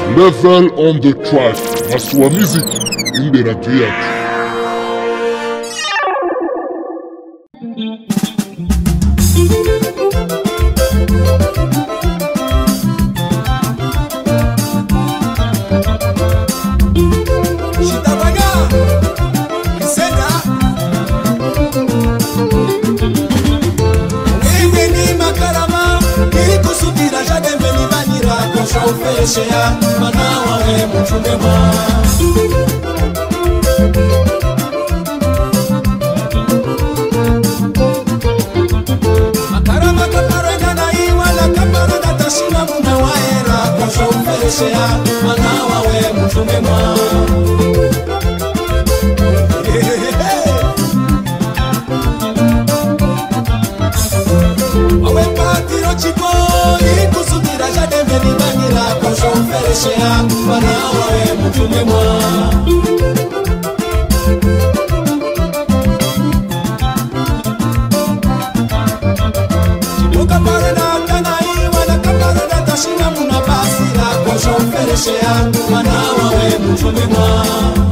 Level on the track. Maswa music in the radio. Shea manawa we mchumema makarama kaparana na iwala kaparana tashina muna waera kusho ufeshea manawa we mchumema awe patiro chipo ikusudira jadembe ni bangira kusho ufeshea manawa we mchumema chibuka parana kana iwala kaparana tashina muna basira kusho ufeshea manawa we mchumema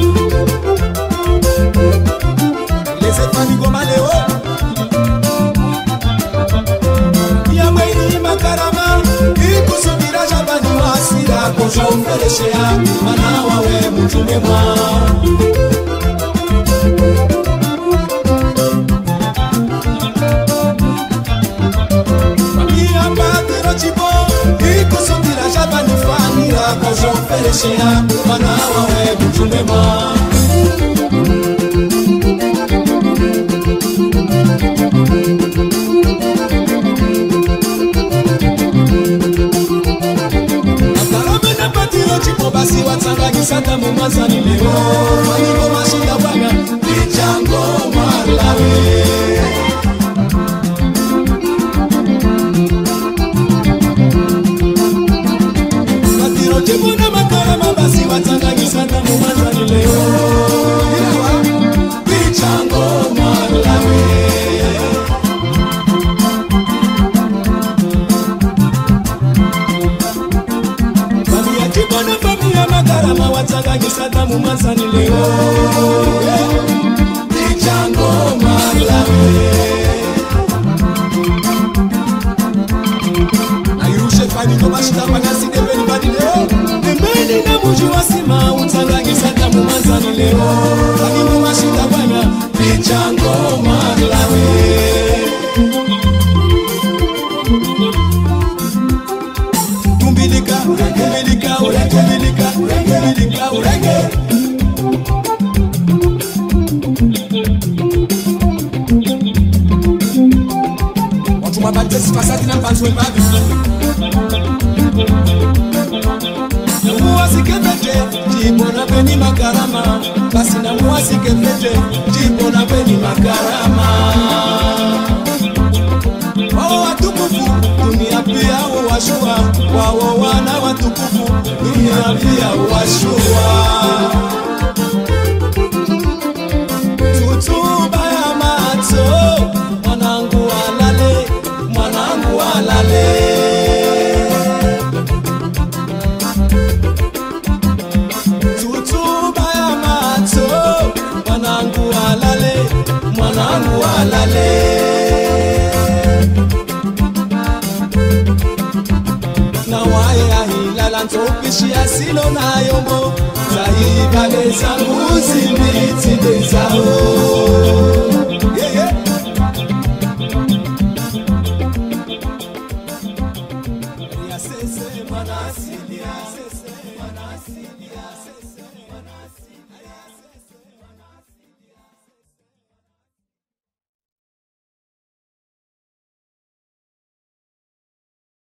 les efanigo maleo makarama ikusudira jabani wasira kusho ufereshea manawa we mchumema mamia patero chipo ikusudira jabani fanira kusho ufereshea manawa we mchumema basi watsanganyisa tamu mazani leo maniko mashinda bwana lichango malawe matiro tibuna makarama basi watsanganyisa tamu mazani leo lichango malawe makarama watsanganyisa tamu mazani leo lichango malawe ayirushe faniko mashitapa nasidebeni badi leoembeni na muji wasima utsanganyisa tamu mazani leo faniko mashitapanya lichango malawe tumbilika tumbilika tumbilika tumbilika urenge watu mabate sipasati na mpanzwe babi na muwasike mete jibo na beni makarama basi na muwasike mete jibo na beni makarama wao watukufu dunia pia uwashua wao wana watukufu dunia pia uwashua tutuba ya mato mwanangu alale mwanangu alale tutuba ya mato mwanangu alale mwanangu alale na wae ahilala ntopishi asilo na yombo zaibale zangu zimbiti zao ya sese manasilia